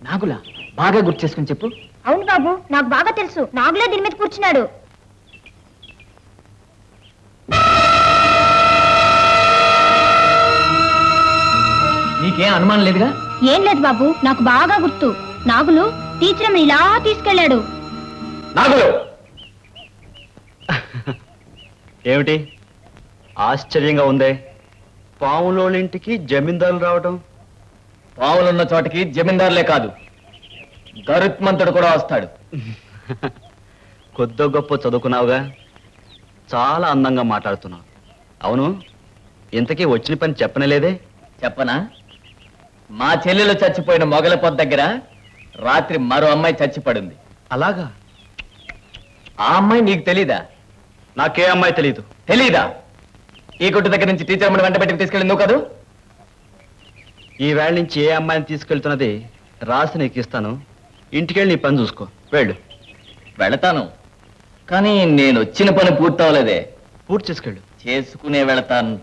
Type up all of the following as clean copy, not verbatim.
నాగులా? బాగా గుర్తు చేసుకుని చెప్పు. అవును బాబు, నాకు బాగా తెలుసు. నాగులే దీని మీద కూర్చున్నాడు. నీకేం అనుమానం లేదుగా? ఏం లేదు బాబు, నాకు బాగా గుర్తు. నాగులు టీచర్ ఇలా తీసుకెళ్లాడు. నాగులు ఏమిటి ఆశ్చర్యంగా ఉందే? పావులోనింటికి జమీందారులు రావటం? పావులున్న చోటకి జమీందారులే కాదు, గరుత్మంతుడు కూడా వస్తాడు. కొద్దో గొప్ప చదువుకున్నావుగా, చాలా అందంగా మాట్లాడుతున్నావు. అవును, ఇంతకీ వచ్చిన పని చెప్పనలేదే? చెప్పనా? మా చెల్లెలు చచ్చిపోయిన మొగల పొద్దు దగ్గర రాత్రి మరో అమ్మాయి చచ్చిపడింది. అలాగా? ఆ అమ్మాయి నీకు తెలీదా? నాకే అమ్మాయి తెలీదు. తెలీదా? ఈ కొట్టు దగ్గర నుంచి టీచర్ అమ్మని వెంట పెట్టి తీసుకెళ్ళి నువ్వు కాదు? ఈ వేళ నుంచి ఏ అమ్మాయిని తీసుకెళ్తున్నది రాసి నీకు ఇస్తాను. ఇంటికెళ్ళి నీ పని చూసుకో. వెళ్ళు. వెళతాను, కానీ నేను వచ్చిన పని పూర్తవలేదే. పూర్తి చేసుకెళ్ళు. చేసుకునే వెళతాను.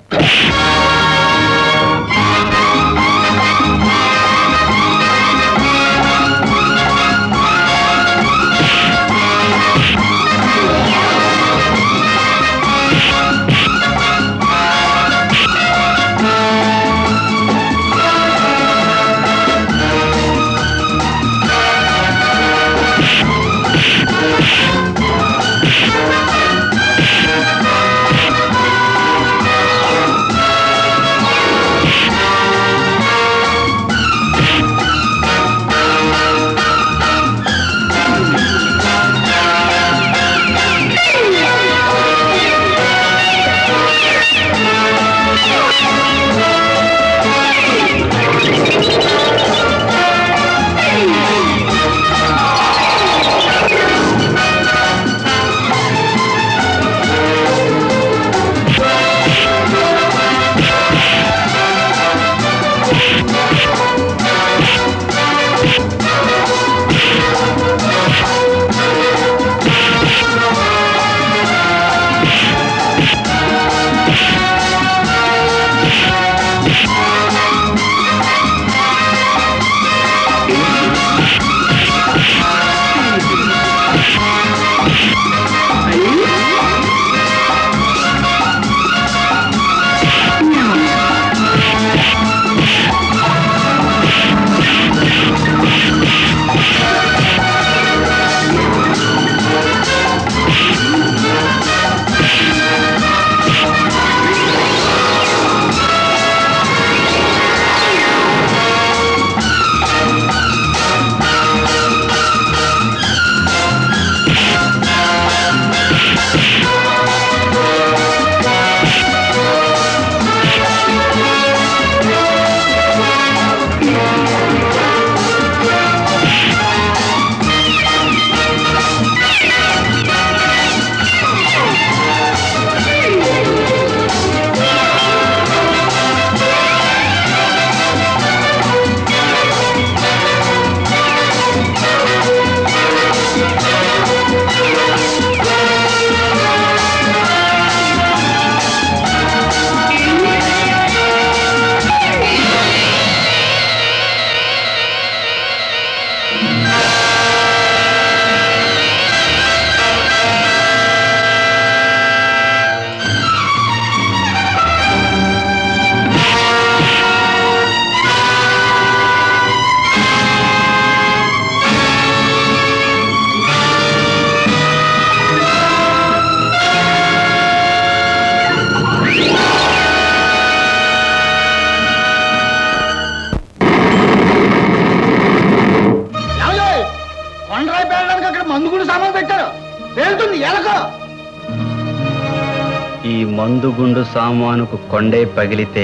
ఈ మందుగుండు సామానుకు కొండే పగిలితే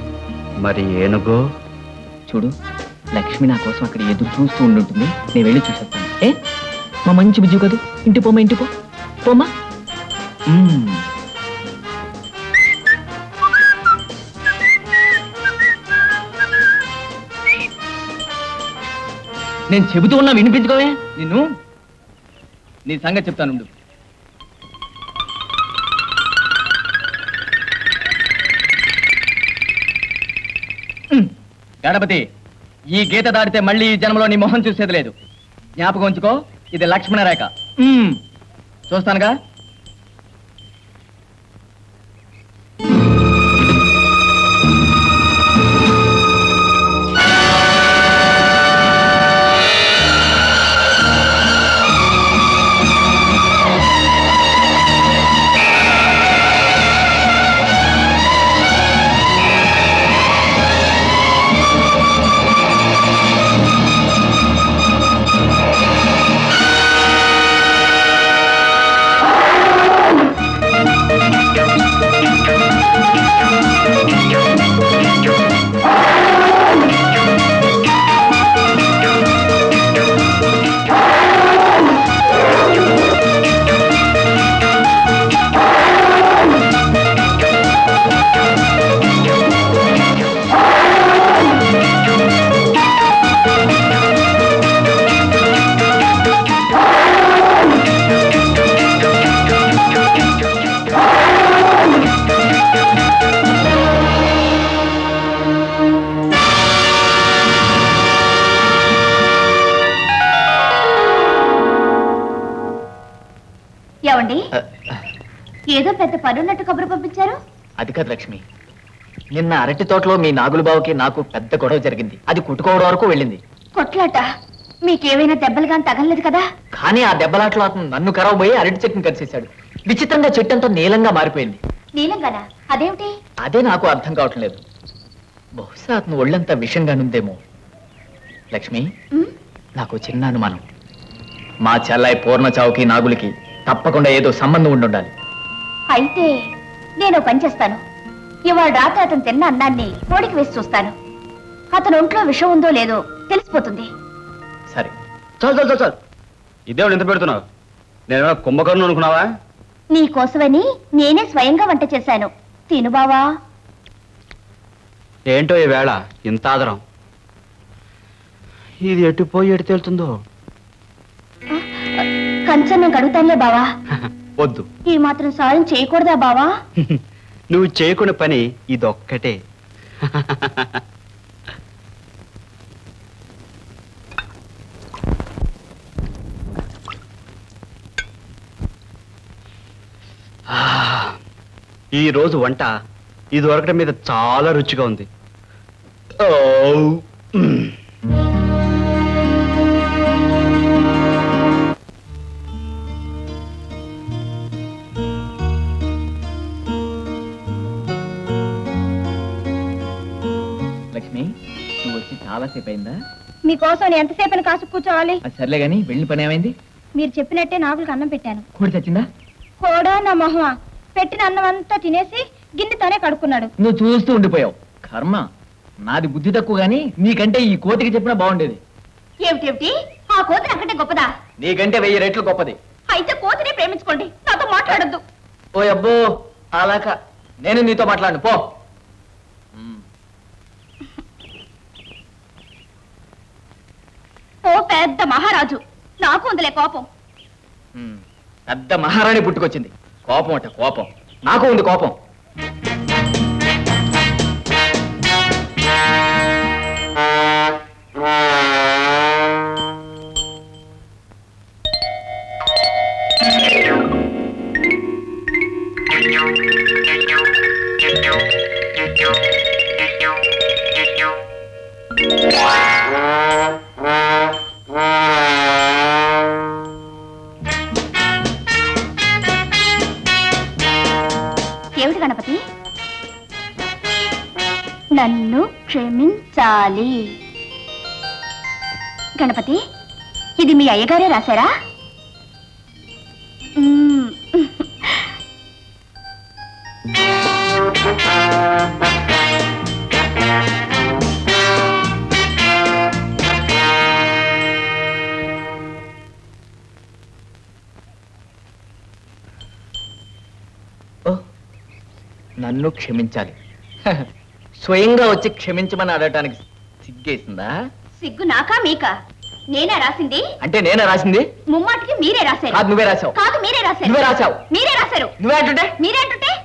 మరి ఏనుగో? చూడు, లక్ష్మి నా కోసం అక్కడ ఎదురు చూస్తూ ఉండుంటుంది. నేను వెళ్ళి చూసేస్తాను. ఏ మా మంచి బుజ్జు కదూ, ఇంటి పోమ్మా, ఇంటి పోమ్మా. నేను చెబుతూ ఉన్నా వినిపించుకోవే. నిన్ను నీ సంగతి చెప్తాను. గణపతి, ఈ గీత దాటితే మళ్ళీ ఈ జన్మలో నీ మొహం చూసేది లేదు. జ్ఞాపకం ఉంచుకో, ఇది లక్ష్మణ రేఖ. చూస్తానుగా. ఏదో పెద్ద పనున్నట్టు కబురు పంపించారు. అది కాదు లక్ష్మి, నిన్న అరటి తోటలో మీ నాగులు బావుకి నాకు పెద్ద గొడవ జరిగింది. అది కుట్టుకోవడం వరకు వెళ్ళింది. కొట్లాట? మీకేమైనా దెబ్బలు కానీ తగలలేదు కదా? కానీ ఆ దెబ్బలాట్లో అతను నన్ను కరవబోయి అరటి చెట్టుని కలిసేశాడు. విచిత్రంగా చెట్టంతా నీలంగా మారిపోయింది. నీలంగానా? అదేమిటి? అదే నాకు అర్థం కావట్లేదు. బహుశా అతను ఒళ్ళంతా విషంగానుందేమో. లక్ష్మి, నాకు చిన్న అనుమానం. మా చెల్లాయి పూర్ణ చావుకి నాగులకి తప్పకుండా ఏదో సంబంధం ఉండాలి. అయితే నేను పని చేస్తాను. ఇవాళ రాత్రి అతను తిన్న అన్నాన్ని కోడికి వేసి చూస్తాను. అతను ఒంట్లో విషం ఉందో లేదో తెలిసిపోతుంది. సరే. చాలు. ఇదేవాడు ఎంత పెడుతున్నావు? నేను కుంభకర్ణం అనుకున్నావా? నీ కోసమని నేనే స్వయంగా వంట చేశాను. తిను బావా. ఏంటో ఈ వేళ ఇంత ఆదరం. ఇది ఎటుపోయి ఎటు తేలుతుందో. కంచన్నం కడుగుతానులే బావా. వద్దు. ఈ మాత్రం సాయం చేయకూడదా బావా? నువ్వు చేయకున్న పని ఇదొక్కటే. ఈ రోజు వంట ఇది దొరకడం మీద చాలా రుచిగా ఉంది. లక్ష్మి, నువ్వు వచ్చి చాలాసేపు అయిందా? మీకోసం నేను ఎంతసేపు కాసు కూర్చోవాలి? సర్లే గాని వెళ్ళిన పని ఏమైంది? మీరు చెప్పినట్టే నాగులకు అన్నం పెట్టాను. కోడి చచ్చిందా? కూడా నా మొహమ పెట్టిన అన్నం అంతా తినేసి గిన్నెతోనే కడుక్కున్నాడు. నువ్వు చూస్తూ ఉండిపోయావు. కర్మ, నాది బుద్ధి తక్కువ గాని నీకంటే ఈ కోతికి చెప్పినా బాగుండేది. ఏమిటి? ఆ కోతి నాకంటే గొప్పదా? నీకంటే 1000 రెట్లు గొప్పది. అయితే కోతిని ప్రేమించుకోండి, నాతో మాట్లాడొద్దు. ఓ అబ్బో, అలాక నేను నీతో మాట్లాడు పో. ఓ పెద్ద మహారాజు, నాకు ఉందిలే కోపం. పెద్ద మహారాణి పుట్టుకొచ్చింది. కోపం అంటే కోపం, నాకు ఉంది కోపం. ఏమిటి గణపతి? నన్ను క్షమించాలి. గణపతి, ఇది మీ అయ్యగారే రాశారా? నన్ను క్షమించాలి. స్వయంగా వచ్చి క్షమించమని అడగటానికి సిగ్గేసిందా? సిగ్గు నాకా మీకా? నేనే రాసింది. అంటే నేనే రాసింది? ముమ్మాటికి మీరే రాశారు. కాదు, నువ్వే రాశావు. కాదు, మీరే రాశారు. నువ్వే రాశావు. మీరే రాశారు. నువ్వే అంటుంటే? మీరే అంటుంటే?